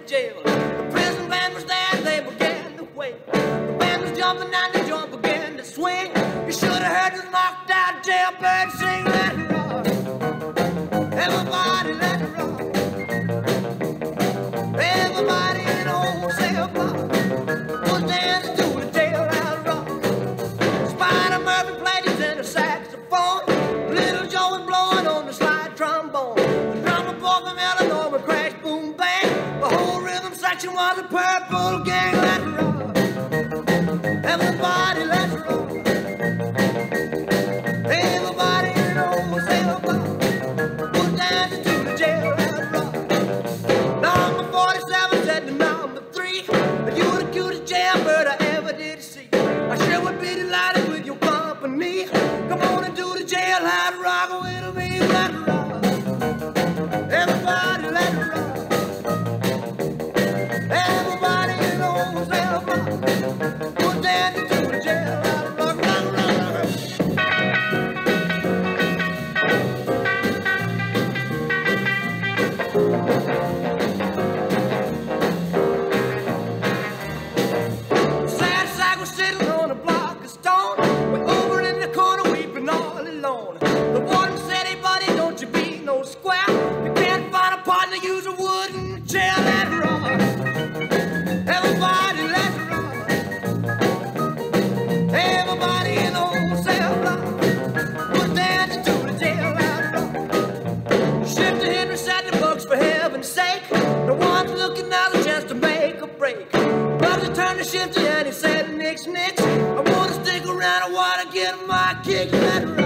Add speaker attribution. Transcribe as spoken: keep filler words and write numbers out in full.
Speaker 1: jail. The prison band was there, they began to wail. The band was jumping and the joint began to swing. You should have heard this knocked out jailbird sing. Let it rock, everybody let it rock. Everybody in the whole cell block was dancing to the jailhouse rock. Spider Murphy played his inner saxophone. Little Joe was blowing on the slide trombone. The drummer boy from Illinois would crash, boom, bang. The whole rhythm section was a purple gang. Let it rock, everybody let it rock. Everybody in the whole cell block was dancing to the jailhouse rock. Number forty-seven said to number three, "You're the cutest jailbird I ever did see. I sure would be delighted with your company. Come on and do the jailhouse rock with me. Let it rock, everybody let it rock. Everybody in the whole cell block was dancing to the jailhouse rock. Rock, rock, rock. Sad sack was sitting on a block of stone, way over in the corner weeping all alone. The warden said, "Hey buddy, don't you be no square. You can't find a partner, use a wooden chair." Let it rock, everybody let it rock. Everybody in the whole cell block was dancing to the jailhouse rock. Shifter Henry said to Bugs, "For heaven's sake, no one's looking out a chance to make a break." Bugs turned to Shifter and he said, "Nix, nix, I wanna stick around, I wanna get my kick." Let it rock.